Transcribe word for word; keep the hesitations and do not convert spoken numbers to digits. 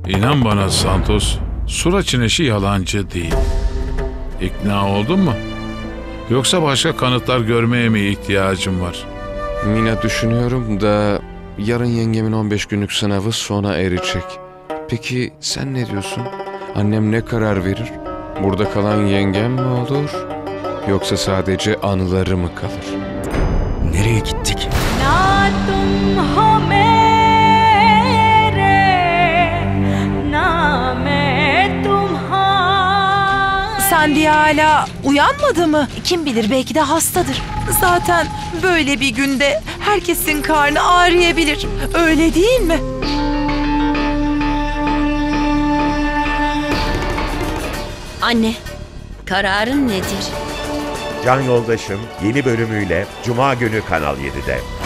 İnan bana Santos, Suraç'ın eşi yalancı değil. İkna oldun mu? Yoksa başka kanıtlar görmeye mi ihtiyacım var? Mina, düşünüyorum da yarın yengemin on beş günlük sınavı sona erecek. Peki sen ne diyorsun? Annem ne karar verir? Burada kalan yengem mi olur? Yoksa sadece anıları mı kalır? Nereye gittik? ना तुम हो मेरे, ना मैं तुम्हारी. Sandy hala uyanmadı mı? Kim bilir, belki de hastadır. Zaten böyle bir günde herkesin karnı ağrıyabilir. Öyle değil mi? Anne, kararın nedir? Can Yoldaşım yeni bölümüyle Cuma günü Kanal yedide.